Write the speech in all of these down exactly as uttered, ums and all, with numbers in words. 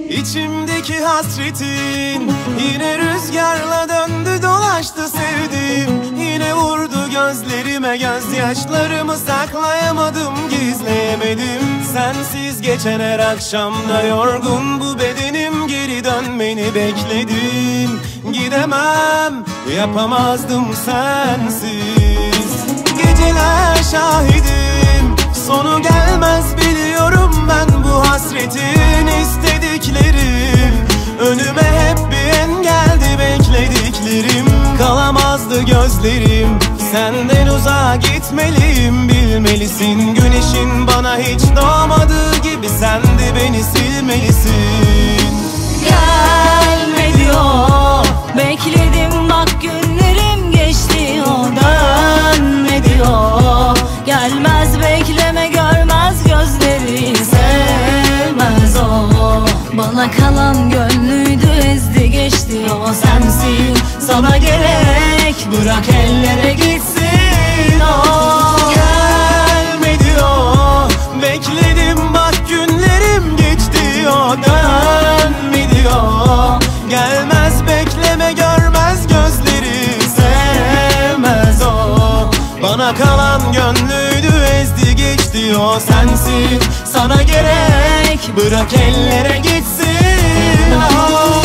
İçimdeki hasretin yine rüzgarla döndü dolaştı sevdim. Yine vurdu gözlerime, gözyaşlarımı saklayamadım, gizleyemedim. Sensiz geçen her akşamda yorgun bu bedenim, geri dönmeni bekledim. Gidemem, yapamazdım sensiz. Geceler şahidim, sonu gelmez biliyorum ben bu hasretin. İstediklerim önüme hep bir engeldi, beklediklerim kalamazdı gözlerim. Senden uzağa gitmeliyim, bilmelisin. Güneşin bana hiç doğmadığı gibi sen de beni silmelisin. Gelme diyor, bekledim bak günlerim geçti, o dönme diyor. Gelmez bekleme, görmez gözleri, sevmez o. Bana kalan gönlüydü, ezdi geçti, o sensin. Sana gerek, bırak ellere gitsin o. Gelme diyor, bekledim bak günlerim geçti, o dönme diyor. Gelmez bekleme, görmez gözleri, sevmez o. Bana kalan gönlüydü, ezdi geçti, o sensin. Sana gerek, bırak ellere gitsin o.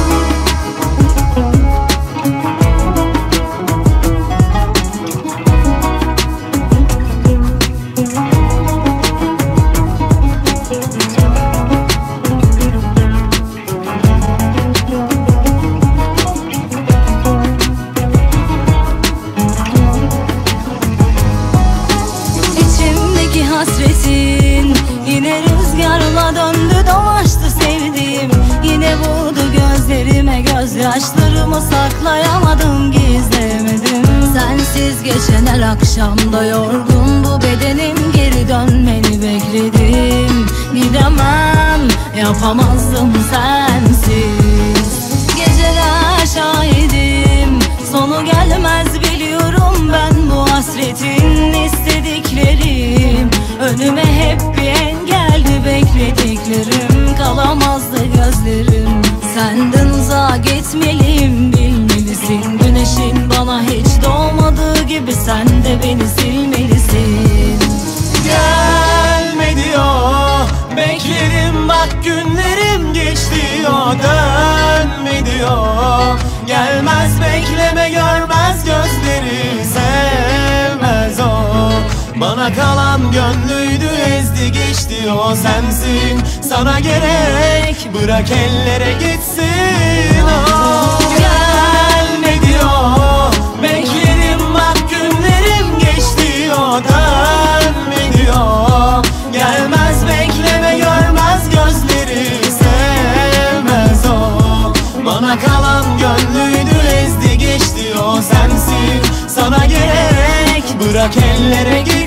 Hasretin yine rüzgarla döndü dolaştı sevdiğim. Yine vurdu gözlerime, gözyaşlarımı saklayamadım, gizlemedim. Sensiz geçen her akşamda yorgun bu bedenim, geri dönmeni bekledim. Gidemem, yapamazdım sensiz. Geceler şahidim, sonu gelmez biliyorum ben bu hasretin. İstediklerim önüme hep bir engeldi, beklediklerim kalamazdı gözlerim. Senden uzağa gitmeliyim, bilmelisin. Güneşin bana hiç doğmadığı gibi sen de beni silmelisin. Gelme diyor, bekledim bak günlerim geçti, o dönme diyor. Gelmez bekleme, görmez gözleri, sevmez o. Bana kalan gönlüydü, ezdi geçti, o sensin. Sana gerek, bırak ellere gitsin o. Gelme diyor, bekledim bak günlerim geçti, o dönme diyor. Gelmez bekleme, görmez gözleri, sevmez o. Bana kalan gönlüydü, ezdi geçti, o sensin. Sana gerek, bırak ellere gitsin.